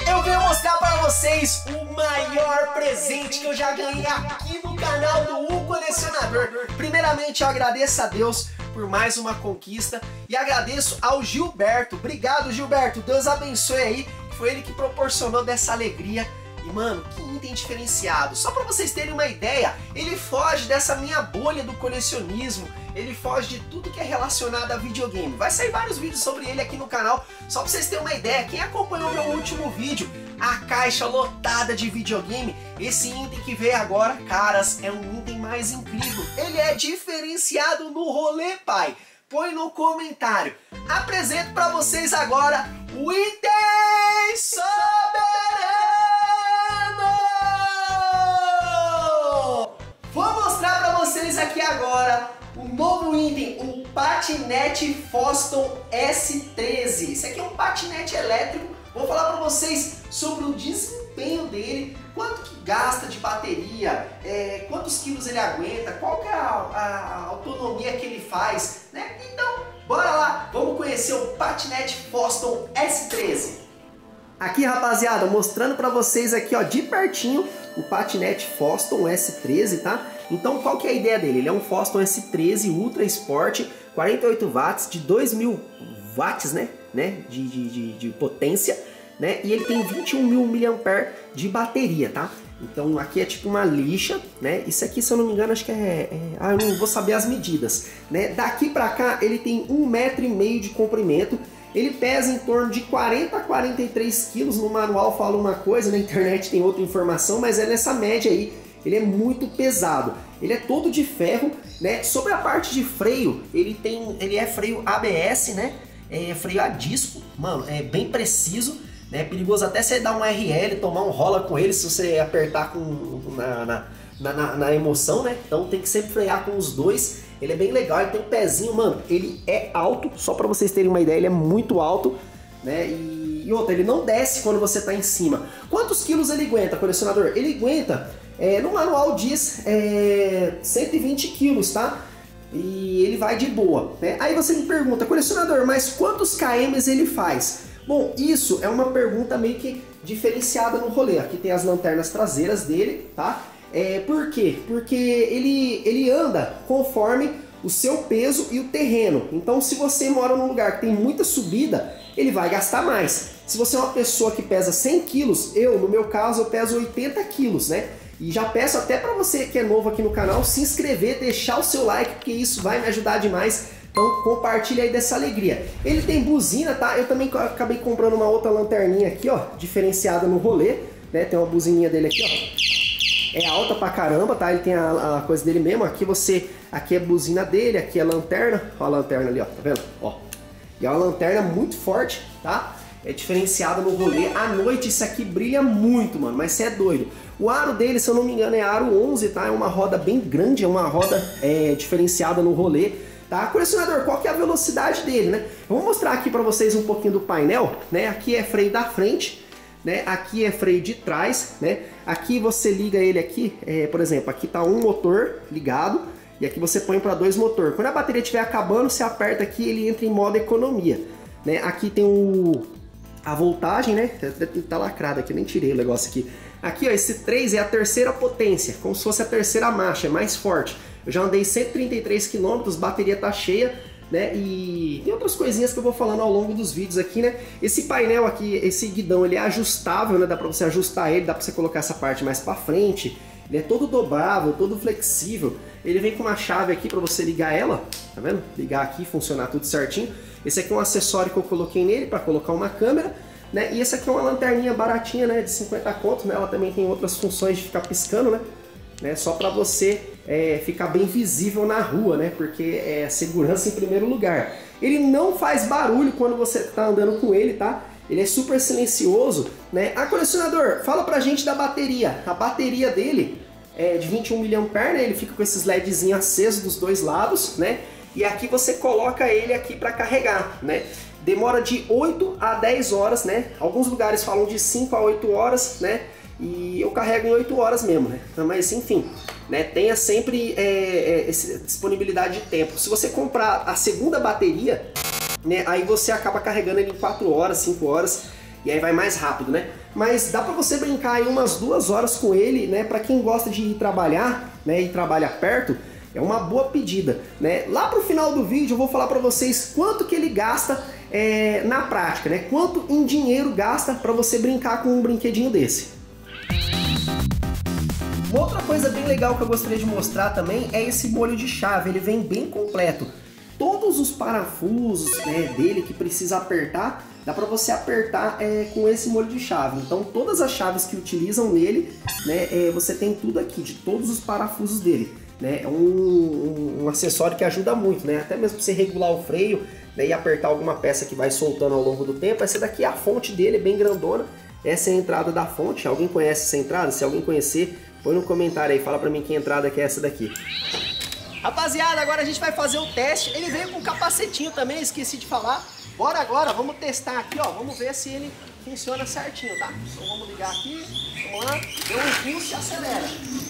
eu venho mostrar para vocês o maior presente que eu já ganhei aqui no canal do O Colecionador. Primeiramente, eu agradeço a Deus por mais uma conquista e agradeço ao Gilberto. Obrigado, Gilberto. Deus abençoe aí. Foi ele que proporcionou dessa alegria. E, mano, que item diferenciado. Só para vocês terem uma ideia, ele foge dessa minha bolha do colecionismo. Ele foge de tudo que é relacionado a videogame. Vai sair vários vídeos sobre ele aqui no canal. Só para vocês terem uma ideia, quem acompanhou meu último vídeo, a caixa lotada de videogame, esse item que veio agora, caras, é um item mais incrível. Ele é diferenciado no rolê, pai. Põe no comentário. Apresento para vocês agora o item soberano. Vou mostrar para vocês aqui agora o novo item, o patinete Foston S13. Esse aqui é um patinete elétrico. Vou falar para vocês sobre o desempenho dele, quanto que gasta de bateria, quantos quilos ele aguenta, qual que é a autonomia que ele faz, né? Então, bora lá, vamos conhecer o patinete Foston S13. Aqui, rapaziada, mostrando para vocês aqui, ó, de pertinho, o patinete Foston S13, tá? Então, qual que é a ideia dele? Ele é um Foston S13 Ultra Sport, 48 watts, de 2000 watts, né? De potência, né? E ele tem 21.000 mAh de bateria, tá? Então, aqui é tipo uma lixa, né? Isso aqui, se eu não me engano, acho que eu não vou saber as medidas, né? Daqui para cá, ele tem 1,5 m de comprimento. Ele pesa em torno de 40 a 43 quilos, no manual fala uma coisa, na internet tem outra informação, mas é nessa média aí, ele é muito pesado. Ele é todo de ferro, né? Sobre a parte de freio, ele é freio ABS, né? É freio a disco, mano, é bem preciso, né? É perigoso até você dar um RL, tomar um rola com ele se você apertar na emoção, né? Então tem que sempre frear com os dois. Ele é bem legal, ele tem um pezinho, mano, ele é alto, só para vocês terem uma ideia, ele é muito alto, né? E outra, ele não desce quando você tá em cima. Quantos quilos ele aguenta, colecionador? Ele aguenta, no manual diz 120 quilos, tá? E ele vai de boa, né? Aí você me pergunta, colecionador, mas quantos kms ele faz? Bom, isso é uma pergunta meio que diferenciada no rolê. Aqui tem as lanternas traseiras dele, tá? Por quê? Porque ele anda conforme o seu peso e o terreno. Então, se você mora num lugar que tem muita subida, ele vai gastar mais. Se você é uma pessoa que pesa 100 quilos, no meu caso, eu peso 80 quilos, né? E já peço até para você que é novo aqui no canal, se inscrever, deixar o seu like, porque isso vai me ajudar demais. Então, compartilha aí dessa alegria. Ele tem buzina, tá? Eu também acabei comprando uma outra lanterninha aqui, ó, diferenciada no rolê, né? Tem uma buzininha dele aqui, ó. É alta pra caramba, tá? Ele tem a coisa dele mesmo. Aqui é a buzina dele, aqui é a lanterna. Ó a lanterna ali, ó, tá vendo? Ó. E é uma lanterna muito forte, tá? É diferenciada no rolê. À noite isso aqui brilha muito, mano, mas você é doido. O aro dele, se eu não me engano, é aro 11, tá? É uma roda bem grande, é uma roda diferenciada no rolê, tá? Colecionador, qual que é a velocidade dele, né? Eu vou mostrar aqui pra vocês um pouquinho do painel, né? Aqui é freio da frente, né? Aqui é freio de trás, né? Aqui você liga ele aqui, por exemplo, aqui tá um motor ligado e aqui você põe para 2 motores. Quando a bateria estiver acabando, você aperta aqui, ele entra em modo economia, né? Aqui tem a voltagem, né? Tá lacrado aqui, nem tirei o negócio aqui. Aqui, ó, esse 3 é a terceira potência, como se fosse a terceira marcha, é mais forte. Eu já andei 133 km, bateria tá cheia, né? E tem outras coisinhas que eu vou falando ao longo dos vídeos aqui, né? Esse painel aqui, esse guidão, ele é ajustável, né? Dá pra você ajustar ele, dá pra você colocar essa parte mais pra frente. Ele é todo dobrável, todo flexível. Ele vem com uma chave aqui pra você ligar ela, tá vendo? Ligar aqui, funcionar tudo certinho. Esse aqui é um acessório que eu coloquei nele pra colocar uma câmera, né? E essa aqui é uma lanterninha baratinha, né? De 50 conto, né? Ela também tem outras funções de ficar piscando, né? Só pra você ficar bem visível na rua, né? Porque é segurança em primeiro lugar. Ele não faz barulho quando você tá andando com ele, tá? Ele é super silencioso, né? Colecionador, fala pra gente da bateria. A bateria dele é de 21 mAh, né? Ele fica com esses LEDzinhos acesos dos dois lados, né? E aqui você coloca ele aqui para carregar, né? Demora de 8 a 10 horas, né? Alguns lugares falam de 5 a 8 horas, né? E eu carrego em 8 horas mesmo, né? Mas enfim, né? Tenha sempre essa disponibilidade de tempo. Se você comprar a segunda bateria, né? Aí você acaba carregando ele em 4 horas, 5 horas. e aí vai mais rápido, né? Mas dá pra você brincar aí umas 2 horas com ele, né? Pra quem gosta de ir trabalhar, né, e trabalha perto, é uma boa pedida, né? Lá pro final do vídeo eu vou falar pra vocês quanto que ele gasta na prática, né? Quanto em dinheiro gasta pra você brincar com um brinquedinho desse. Uma outra coisa bem legal que eu gostaria de mostrar também é esse molho de chave, ele vem bem completo. Todos os parafusos, né, dele que precisa apertar, dá para você apertar com esse molho de chave. Então todas as chaves que utilizam nele, né, você tem tudo aqui, de todos os parafusos dele. Né? É um acessório que ajuda muito, né? Até mesmo para você regular o freio, né, e apertar alguma peça que vai soltando ao longo do tempo. Essa daqui é a fonte dele, é bem grandona. Essa é a entrada da fonte. Alguém conhece essa entrada? Se alguém conhecer, põe no comentário aí, fala pra mim que entrada que é essa daqui. Rapaziada, agora a gente vai fazer o teste. Ele veio com capacetinho também, esqueci de falar. Bora agora, vamos testar aqui, ó. Vamos ver se ele funciona certinho, tá? Então vamos ligar aqui, vamos lá. Deu um impulso e acelera.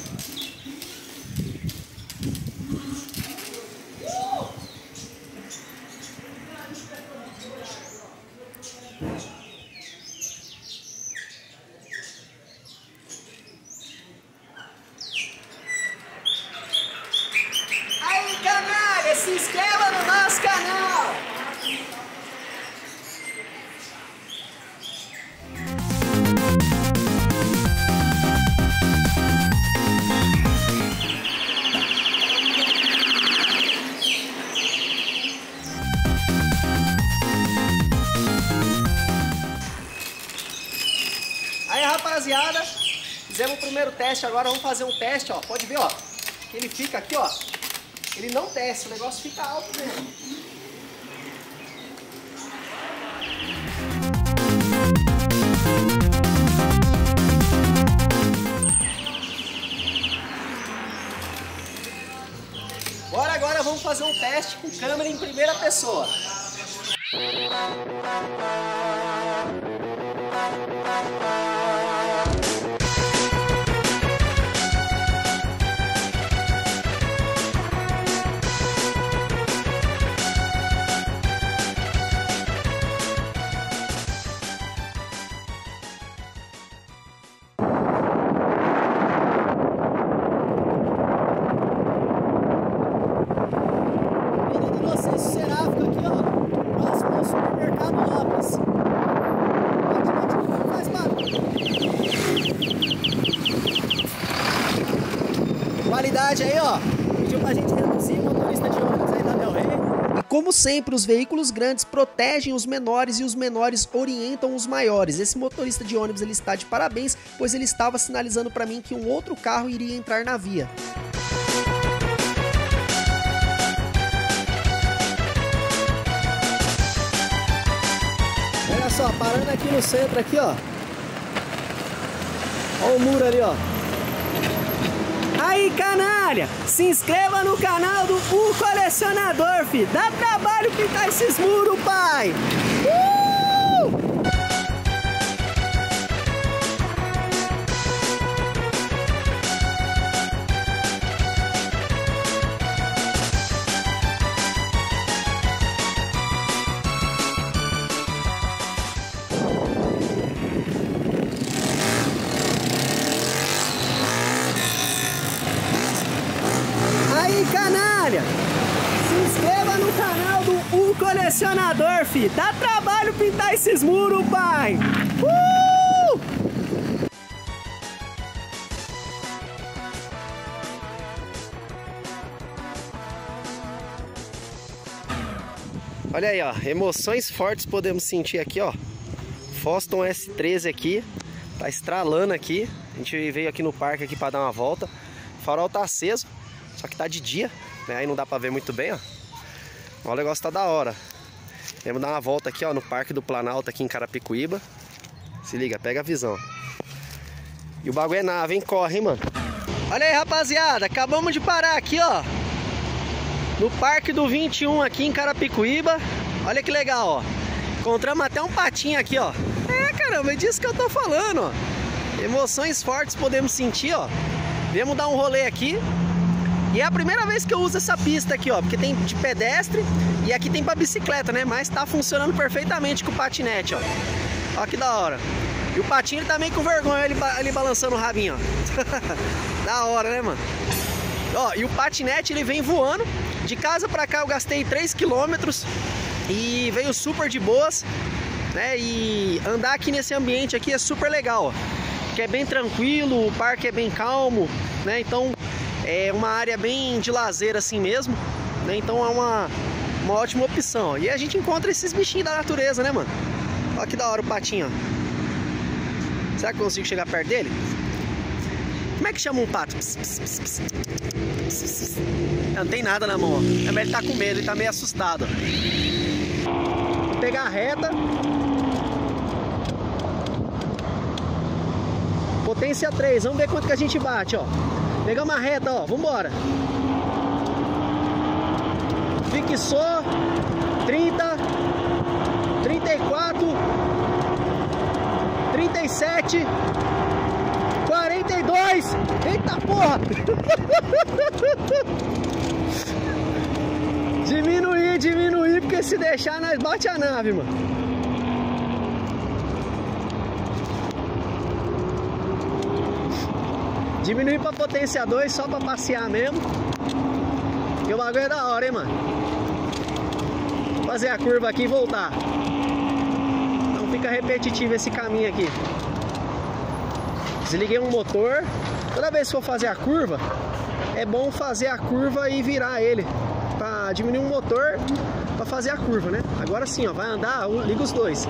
Se inscreva no nosso canal! Aí, rapaziada, fizemos o primeiro teste, agora vamos fazer um teste, ó. Pode ver, ó, que ele fica aqui, ó. Ele não desce, o negócio fica alto mesmo. Bora agora, vamos fazer um teste com câmera em primeira pessoa. Qualidade aí, ó. Pediu pra gente reduzir o motorista de ônibus aí da Del Rey. E como sempre, os veículos grandes protegem os menores e os menores orientam os maiores. Esse motorista de ônibus ele está de parabéns, pois ele estava sinalizando para mim que um outro carro iria entrar na via. Olha só, parando aqui no centro aqui, ó. Olha o muro ali, ó. Aí, canalha, se inscreva no canal do O Colecionador, fi. Dá trabalho pintar esses muros, pai. Canalha, se inscreva no canal do O Colecionador, fi. Dá trabalho pintar esses muros, pai. Olha aí, ó, emoções fortes podemos sentir aqui, ó. Foston S13 aqui, tá estralando aqui. A gente veio aqui no parque aqui para dar uma volta. O farol tá aceso. Só que tá de dia, né? Aí não dá pra ver muito bem, ó. Mas o negócio tá da hora. Vamos dar uma volta aqui, ó, no Parque do Planalto, aqui em Carapicuíba. Se liga, pega a visão. E o bagulho é nave, hein? Corre, hein, mano. Olha aí, rapaziada. Acabamos de parar aqui, ó. No Parque do 21, aqui em Carapicuíba. Olha que legal, ó. Encontramos até um patinho aqui, ó. É, caramba, é disso que eu tô falando, ó. Emoções fortes podemos sentir, ó. Viemos dar um rolê aqui. E é a primeira vez que eu uso essa pista aqui, ó. Porque tem de pedestre e aqui tem pra bicicleta, né? Mas tá funcionando perfeitamente com o patinete, ó. Ó que da hora. E o patinho ele tá meio com vergonha, ele balançando o rabinho, ó. Da hora, né, mano? Ó, e o patinete ele vem voando. De casa pra cá eu gastei 3 km e veio super de boas, né? E andar aqui nesse ambiente aqui é super legal, ó. Que é bem tranquilo, o parque é bem calmo, né? Então é uma área bem de lazer assim mesmo, né? Então é uma ótima opção, ó. E a gente encontra esses bichinhos da natureza, né, mano? Olha que da hora o patinho, ó. Será que eu consigo chegar perto dele? Como é que chama um pato? Pss, pss, pss, pss. Pss, pss. Não tem nada na mão, ó. Ele tá com medo, ele tá meio assustado, ó. Vou pegar a reta. Potência 3, vamos ver quanto que a gente bate, ó. Pegar uma reta, ó, vambora. Fixou. 30, 34, 37, 42. Eita porra! Diminuir, porque se deixar nós bate a nave, mano. Diminuir pra potência 2 só pra passear mesmo. E o bagulho é da hora, hein, mano. Vou fazer a curva aqui e voltar. Não fica repetitivo esse caminho aqui. Desliguei um motor. Toda vez que for fazer a curva, é bom fazer a curva e virar ele pra diminuir o motor pra fazer a curva, né? Agora sim, ó, vai andar, liga os dois.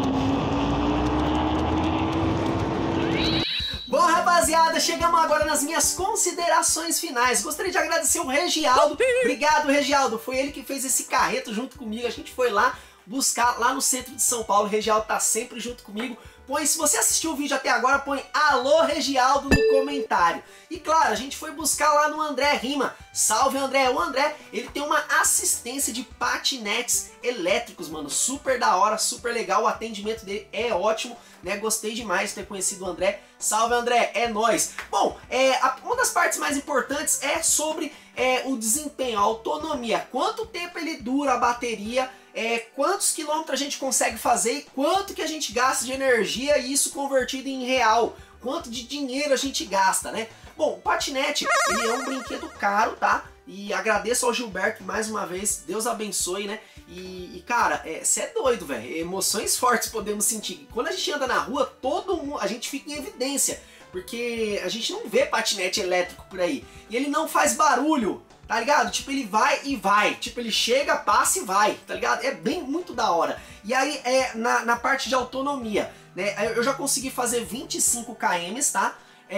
Bom, rapaziada, chegamos agora nas minhas considerações finais. Gostaria de agradecer o Regialdo. Obrigado, Regialdo. Foi ele que fez esse carreto junto comigo. A gente foi lá buscar lá no centro de São Paulo. O Regialdo tá sempre junto comigo. Põe, se você assistiu o vídeo até agora, põe alô Regialdo no comentário. E claro, a gente foi buscar lá no André Rima. Salve, André. O André, ele tem uma assistência de patinetes elétricos, mano. Super da hora, super legal. O atendimento dele é ótimo, né? Gostei demais de ter conhecido o André. Salve, André. É nóis. Bom, uma das partes mais importantes é sobre o desempenho, a autonomia. Quanto tempo ele dura a bateria, quantos quilômetros a gente consegue fazer e quanto que a gente gasta de energia, e isso convertido em real, quanto de dinheiro a gente gasta, né? Bom, o patinete, ele é um brinquedo caro, tá? E agradeço ao Gilberto mais uma vez, Deus abençoe, né? E cara, cê é doido, velho. Emoções fortes podemos sentir. Quando a gente anda na rua, todo mundo, a gente fica em evidência, porque a gente não vê patinete elétrico por aí. E ele não faz barulho, tá ligado? Tipo, ele vai e vai. Tipo, ele chega, passa e vai, tá ligado? É bem, muito da hora. E aí, na parte de autonomia, né? Eu já consegui fazer 25 km, tá?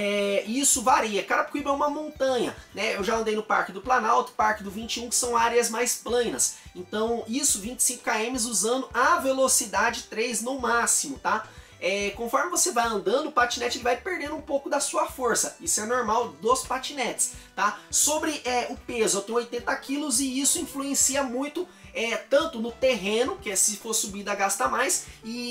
E isso varia. Carapicuíba é uma montanha, né? Eu já andei no Parque do Planalto, Parque do 21, que são áreas mais planas. Então, isso, 25 km usando a velocidade 3 no máximo, tá? Conforme você vai andando, o patinete ele vai perdendo um pouco da sua força. Isso é normal dos patinetes, tá? Sobre o peso, eu tenho 80 quilos e isso influencia muito, tanto no terreno, que se for subida gasta mais,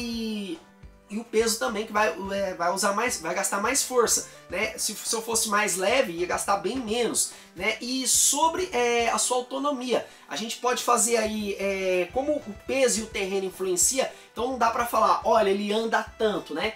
e o peso também, que vai usar mais, vai gastar mais força, né? Se eu fosse mais leve, ia gastar bem menos, né? E sobre a sua autonomia, a gente pode fazer aí, como o peso e o terreno influencia, então não dá pra falar, olha, ele anda tanto, né?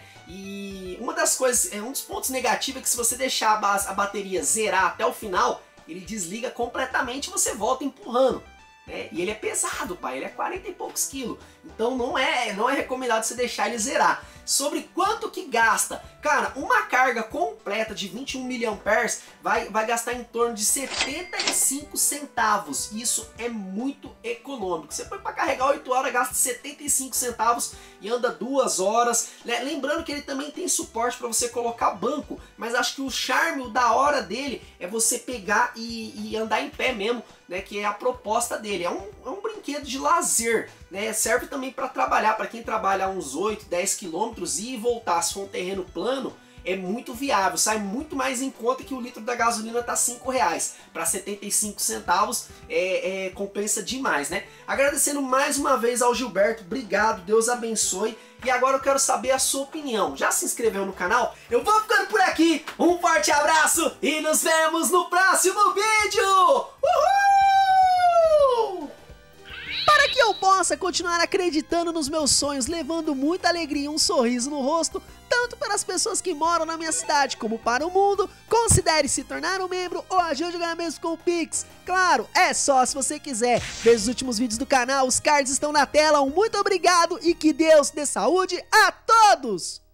E uma das coisas, um dos pontos negativos é que se você deixar a bateria zerar até o final, ele desliga completamente e você volta empurrando. E ele é pesado, pai, ele é 40 e poucos quilos, então não é recomendado você deixar ele zerar. Sobre quanto que gasta, cara, uma carga completa de 21 mAh vai gastar em torno de 75 centavos, isso é muito econômico. Você põe para carregar 8 horas, gasta 75 centavos e anda 2 horas, né? Lembrando que ele também tem suporte para você colocar banco, mas acho que o charme, o da hora dele é você pegar e andar em pé mesmo, né, que é a proposta dele. É um brinquedo de lazer, né? Serve também para trabalhar, para quem trabalha uns 8, 10 quilômetros e voltar, se for um terreno plano, é muito viável, sai muito mais em conta que o litro da gasolina tá R$5, para 75 centavos compensa demais, né? Agradecendo mais uma vez ao Gilberto, obrigado, Deus abençoe. E agora eu quero saber a sua opinião. Já se inscreveu no canal? Eu vou ficando por aqui, um forte abraço e nos vemos no próximo vídeo! Uhul! Para que eu possa continuar acreditando nos meus sonhos, levando muita alegria e um sorriso no rosto, tanto para as pessoas que moram na minha cidade como para o mundo, considere se tornar um membro ou ajude a ganhar mesmo com o Pix. Claro, é só se você quiser. Veja os últimos vídeos do canal, os cards estão na tela. Um muito obrigado e que Deus dê saúde a todos!